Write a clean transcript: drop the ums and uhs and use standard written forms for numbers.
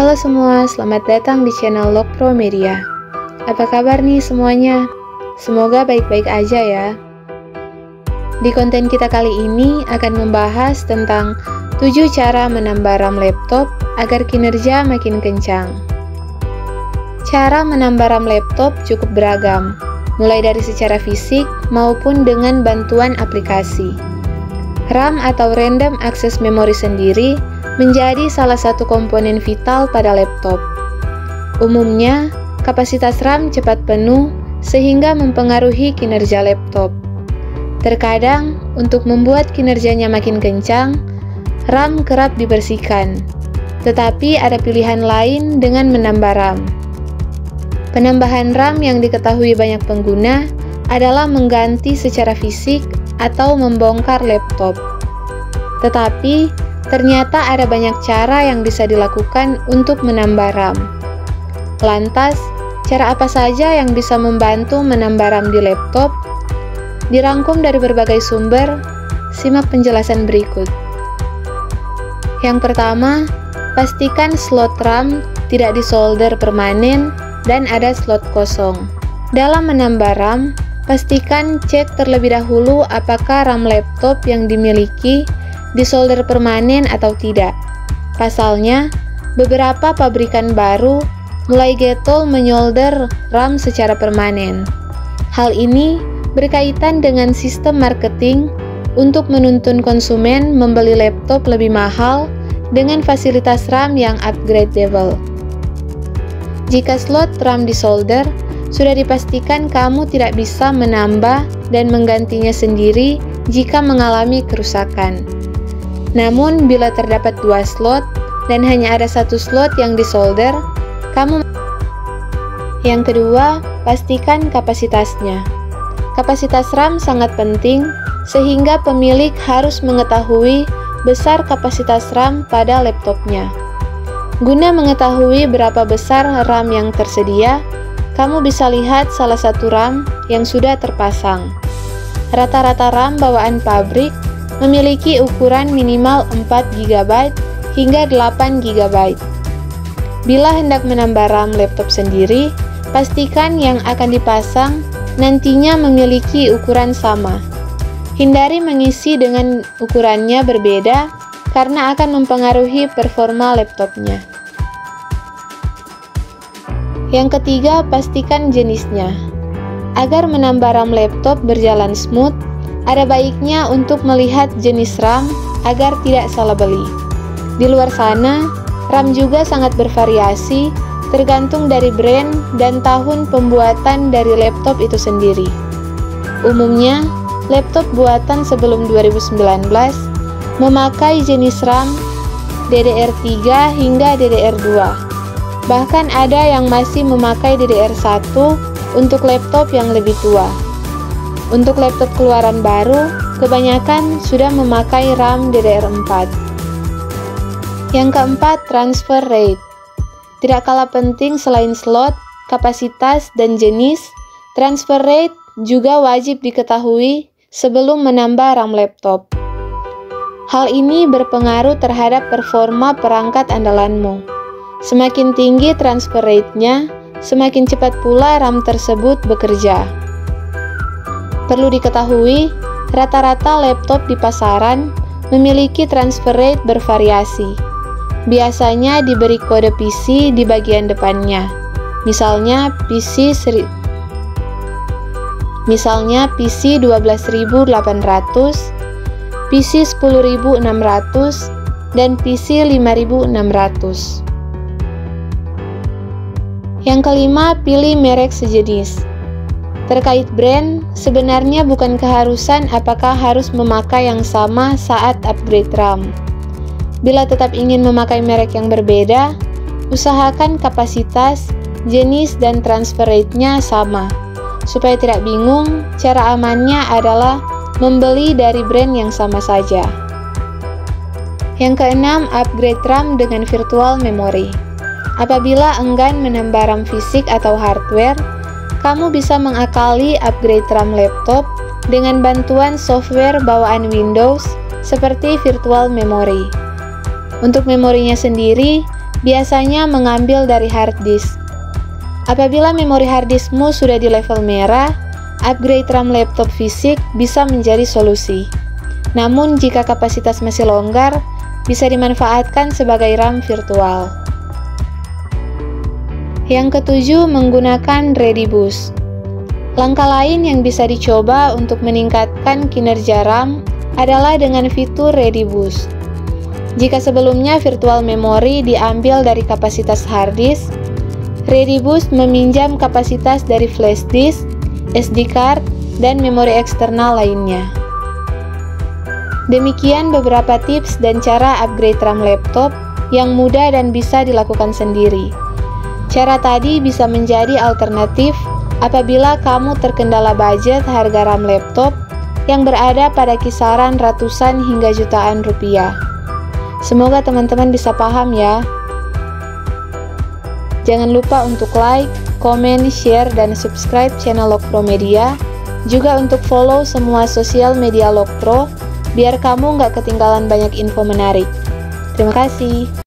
Halo semua, selamat datang di channel Lokpro Media. Apa kabar nih semuanya? Semoga baik-baik aja ya. Di konten kita kali ini akan membahas tentang 7 cara menambah RAM laptop agar kinerja makin kencang. Cara menambah RAM laptop cukup beragam, mulai dari secara fisik maupun dengan bantuan aplikasi. RAM atau Random Access Memory sendiri menjadi salah satu komponen vital pada laptop. Umumnya, kapasitas RAM cepat penuh sehingga mempengaruhi kinerja laptop. Terkadang, untuk membuat kinerjanya makin kencang, RAM kerap dibersihkan. Tetapi ada pilihan lain dengan menambah RAM. Penambahan RAM yang diketahui banyak pengguna adalah mengganti secara fisik atau membongkar laptop. Tetapi, ternyata ada banyak cara yang bisa dilakukan untuk menambah RAM. Lantas, cara apa saja yang bisa membantu menambah RAM di laptop? Dirangkum dari berbagai sumber, simak penjelasan berikut. Yang pertama, pastikan slot RAM tidak disolder permanen dan ada slot kosong. Dalam menambah RAM, pastikan cek terlebih dahulu apakah RAM laptop yang dimiliki disolder permanen atau tidak. Pasalnya, beberapa pabrikan baru mulai getol menyolder RAM secara permanen. Hal ini berkaitan dengan sistem marketing untuk menuntun konsumen membeli laptop lebih mahal dengan fasilitas RAM yang upgradable. Jika slot RAM disolder, sudah dipastikan kamu tidak bisa menambah dan menggantinya sendiri jika mengalami kerusakan. Namun, bila terdapat 2 slot dan hanya ada 1 slot yang disolder, Yang kedua, pastikan kapasitasnya. Kapasitas RAM sangat penting, sehingga pemilik harus mengetahui besar kapasitas RAM pada laptopnya. Guna mengetahui berapa besar RAM yang tersedia, kamu bisa lihat salah satu RAM yang sudah terpasang. Rata-rata RAM bawaan pabrik memiliki ukuran minimal 4 GB hingga 8 GB. Bila hendak menambah RAM laptop sendiri, pastikan yang akan dipasang nantinya memiliki ukuran sama. Hindari mengisi dengan ukurannya berbeda karena akan mempengaruhi performa laptopnya. Yang ketiga, pastikan jenisnya. Agar menambah RAM laptop berjalan smooth, ada baiknya untuk melihat jenis RAM agar tidak salah beli. Di luar sana, RAM juga sangat bervariasi tergantung dari brand dan tahun pembuatan dari laptop itu sendiri. Umumnya, laptop buatan sebelum 2019 memakai jenis RAM DDR3 hingga DDR2. Bahkan ada yang masih memakai DDR1 untuk laptop yang lebih tua. Untuk laptop keluaran baru, kebanyakan sudah memakai RAM DDR4. Yang keempat, transfer rate. Tidak kalah penting selain slot, kapasitas, dan jenis, transfer rate juga wajib diketahui sebelum menambah RAM laptop. Hal ini berpengaruh terhadap performa perangkat andalanmu. Semakin tinggi transfer rate-nya, semakin cepat pula RAM tersebut bekerja. Perlu diketahui, rata-rata laptop di pasaran memiliki transfer rate bervariasi. Biasanya diberi kode PC di bagian depannya. Misalnya PC 12.800, PC 10.600, dan PC 5.600. Yang kelima, pilih merek sejenis. Terkait brand, sebenarnya bukan keharusan apakah harus memakai yang sama saat upgrade RAM. Bila tetap ingin memakai merek yang berbeda, usahakan kapasitas, jenis, dan transfer rate-nya sama. Supaya tidak bingung, cara amannya adalah membeli dari brand yang sama saja. Yang keenam, upgrade RAM dengan virtual memory. Apabila enggan menambah RAM fisik atau hardware, kamu bisa mengakali upgrade RAM laptop dengan bantuan software bawaan Windows seperti virtual memory. Untuk memorinya sendiri, biasanya mengambil dari hard disk. Apabila memori hard diskmu sudah di level merah, upgrade RAM laptop fisik bisa menjadi solusi. Namun jika kapasitas masih longgar, bisa dimanfaatkan sebagai RAM virtual. Yang ketujuh, menggunakan ReadyBoost. Langkah lain yang bisa dicoba untuk meningkatkan kinerja RAM adalah dengan fitur ReadyBoost. Jika sebelumnya virtual memory diambil dari kapasitas hard disk, ReadyBoost meminjam kapasitas dari flash disk, SD card, dan memori eksternal lainnya. Demikian beberapa tips dan cara upgrade RAM laptop yang mudah dan bisa dilakukan sendiri. Cara tadi bisa menjadi alternatif apabila kamu terkendala budget harga RAM laptop yang berada pada kisaran ratusan hingga jutaan rupiah. Semoga teman-teman bisa paham ya. Jangan lupa untuk like, komen, share, dan subscribe channel Lokpro Media. Juga untuk follow semua sosial media Lokpro, biar kamu nggak ketinggalan banyak info menarik. Terima kasih.